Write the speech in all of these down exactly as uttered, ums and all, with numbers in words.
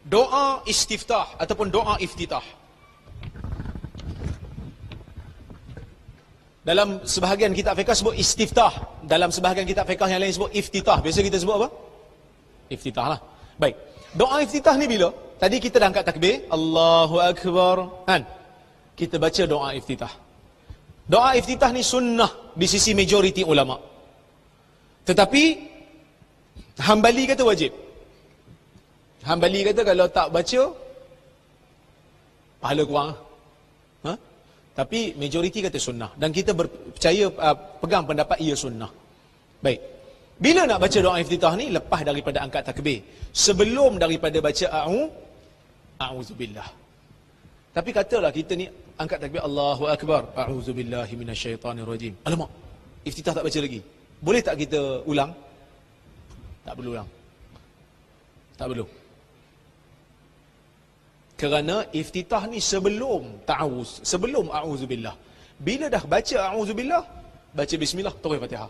doa istiftah ataupun doa iftitah. Dalam sebahagian kitab fiqh sebut istiftah, dalam sebahagian kitab fiqh yang lain sebut iftitah. Biasa kita sebut apa? Iftitah lah. Baik. Doa iftitah ni bila? Tadi kita dah angkat takbir, Allahu Akbar, kan? Kita baca doa iftitah. Doa iftitah ni sunnah di sisi majoriti ulama. Tetapi Hambali kata wajib. Hambali kata kalau tak baca pahala kurang. Ha? Tapi majoriti kata sunnah dan kita percaya uh, pegang pendapat ia sunnah. Baik. Bila nak baca doa iftitah ni? Lepas daripada angkat takbir. Sebelum daripada baca a'u a'udzubillah. Tapi katalah kita ni angkat takbir Allahu Akbar, a'udzubillahi minasyaitanirrajim. Alamak, iftitah tak baca lagi. Boleh tak kita ulang? Tak perlu ulang. Tak perlu. Kerana iftitah ni sebelum ta'awuz, sebelum a'udzubillah. Bila dah baca a'udzubillah, baca bismillah, terus Fatihah.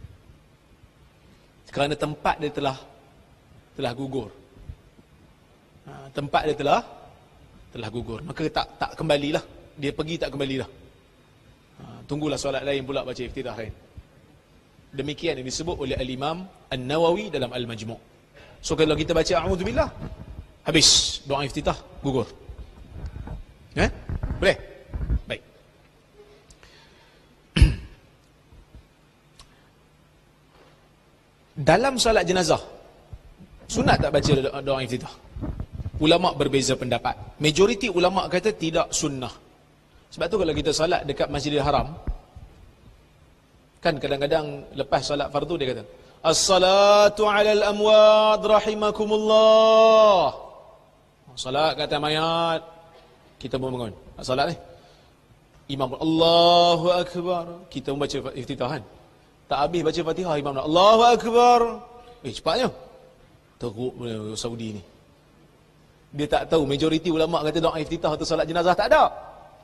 Kerana tempat dia telah telah gugur. Ha, tempat dia telah telah gugur. Maka tak tak kembalilah. Dia pergi tak kembalilah. Ha, tunggulah solat lain pula baca iftitah lain. Demikian yang disebut oleh Al-Imam An-Nawawi dalam Al-Majmu'. So kalau kita baca a'udzubillah, habis doa iftitah gugur. Eh? Boleh? Baik. Dalam solat jenazah, sunat tak baca doa iftitah? Ulama berbeza pendapat. Majoriti ulama kata tidak sunnah. Sebab tu kalau kita solat dekat Masjidil Haram, kan kadang-kadang lepas solat fardu dia kata, As-salatu alal amwad rahimakumullah. Salat kata mayat, kita pun bangun. Salat ni. Imam Allahu Akbar, kita pun baca iftitah kan. Tak habis baca Fatihah, imam Allahu Akbar. Eh cepatnya. Teruk Saudi ni. Dia tak tahu, majoriti ulama kata doa iftitah atau salat jenazah tak ada.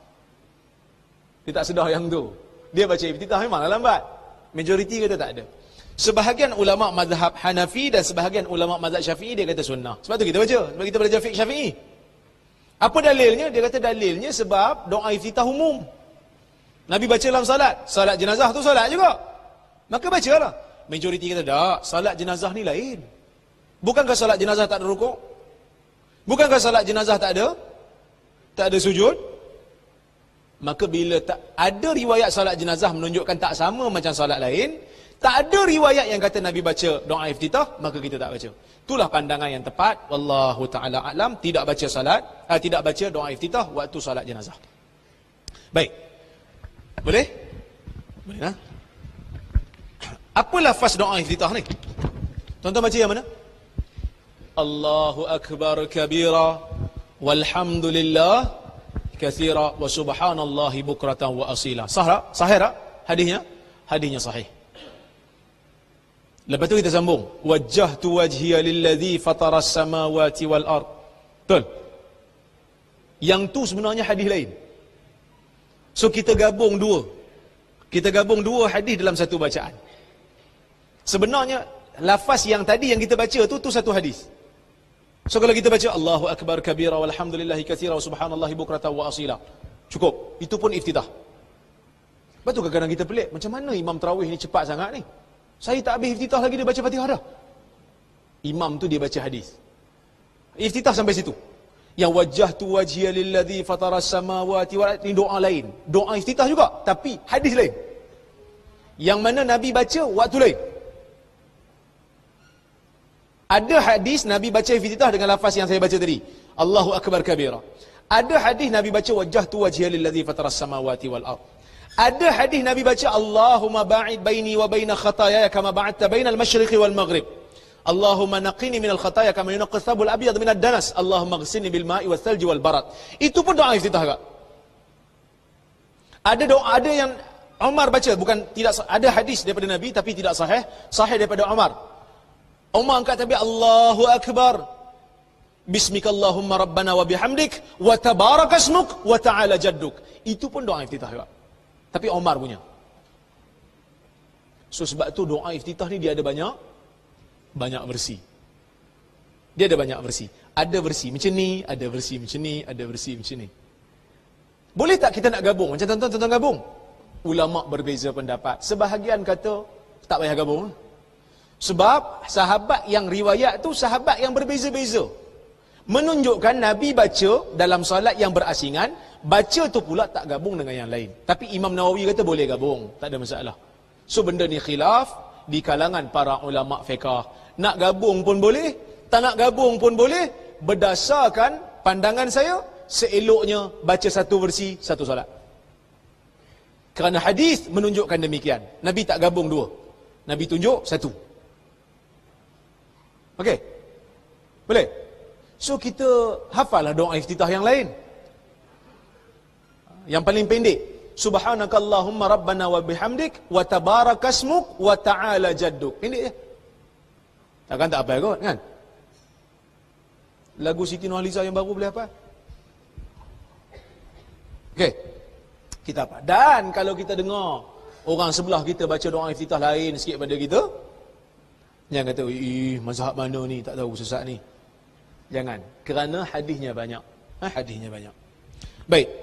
Dia tak sedar yang tu. Dia baca iftitah memang lambat. Majoriti kata tak ada. Sebahagian ulama mazhab Hanafi dan sebahagian ulama mazhab Syafi'i dia kata sunnah. Sebab tu kita baca, sebab kita belajar fiqh Syafi'i. Apa dalilnya? Dia kata dalilnya sebab doa iftitah umum. Nabi baca dalam salat. Salat jenazah tu salat juga. Maka bacalah. Majoriti kata tak, salat jenazah ni lain. Bukankah salat jenazah tak ada rukuk? Bukankah salat jenazah tak ada? Tak ada sujud? Maka bila tak ada riwayat salat jenazah menunjukkan tak sama macam salat lain, tak ada riwayat yang kata Nabi baca doa iftitah, maka kita tak baca. Itulah pandangan yang tepat. Wallahu ta'ala a'lam. Tidak baca salat, eh, tidak baca doa iftitah waktu salat jenazah. Baik. Boleh? Boleh lah. Apa lafaz doa iftitah ni? Tuan-tuan baca yang mana? Allahu Akbar kabira walhamdulillah kathira wa subhanallahi bukratan wa asila. Sahih? Sahih tak hadisnya? Hadisnya sahih. Lepas tu kita sambung. Wajjahtu wajhiya lilladzi fataras samawati wal ard. Betul? Yang tu sebenarnya hadis lain. So kita gabung dua. Kita gabung dua hadis dalam satu bacaan. Sebenarnya lafaz yang tadi yang kita baca tu tu satu hadis. So kalau kita baca Allahu Akbar kabira walhamdulillahi katsira wa subhanallahi bukratan wa asila, cukup. Itu pun iftitah. Betul kadang-kadang kita pelik, macam mana imam tarawih ni cepat sangat ni? Saya tak habis iftitah lagi dia baca Fatihah dah. Imam tu dia baca hadis. Iftitah sampai situ. Yang wajjahtu wajhiya lilladzi fataras samawati wal ardi, doa lain. Doa iftitah juga tapi hadis lain. Yang mana Nabi baca waktu lain. Ada hadis Nabi baca iftitah dengan lafaz yang saya baca tadi, Allahu Akbar kabira. Ada hadis Nabi baca wajjahtu wajhiya lilladzi fataras samawati wal ard. Ada hadis Nabi baca Allahumma ba'id baini wa baina khataaya kama ba'adta bainal masyriqi wal maghrib. Allahumma naqini minal khataaya kama yunqqa thawbul abyad minad danas. Allahumma ighsilni bil ma'i was thalji wal barad. Itu pun doa iftitah juga. Ada doa, ada yang Umar baca, bukan tidak ada hadis daripada Nabi tapi tidak sahih, sahih daripada Umar. Umar angkat takbir Allahu Akbar. Bismikallahumma rabbana wa bihamdik wa tabarakasmuk wa ta'ala jadduk. Itu pun doa iftitah juga. Tapi Umar punya. So sebab tu doa iftitah ni dia ada banyak banyak versi. Dia ada banyak versi. Ada versi macam ni, ada versi macam ni, ada versi macam ni. Boleh tak kita nak gabung? Macam tuan-tuan, tuan-tuan gabung? Ulama berbeza pendapat. Sebahagian kata tak payah gabung. Sebab sahabat yang riwayat tu sahabat yang berbeza-beza. Menunjukkan Nabi baca dalam solat yang berasingan, baca tu pula tak gabung dengan yang lain. Tapi Imam Nawawi kata boleh gabung, tak ada masalah. So benda ni khilaf di kalangan para ulama fiqh. Nak gabung pun boleh, tak nak gabung pun boleh, berdasarkan pandangan saya, seeloknya baca satu versi, satu solat. Kerana hadis menunjukkan demikian. Nabi tak gabung dua. Nabi tunjuk satu. Okey? Boleh? So kita hafallah doa iftitah yang lain. Yang paling pendek. Subhanakallahumma rabbana wa bihamdik wa tabarakasmuk wa ta'ala jadduk. Pendek je. Takkan tak apa kot kan? Lagu Siti Nurhaliza yang baru boleh apa? Okey. Kita apa? Dan kalau kita dengar orang sebelah kita baca doa iftitah lain sikit pada kita, jangan kata, ih, mazhab mana ni, tak tahu sesat ni. Jangan. Kerana hadisnya banyak. Ha, hadisnya banyak. Baik.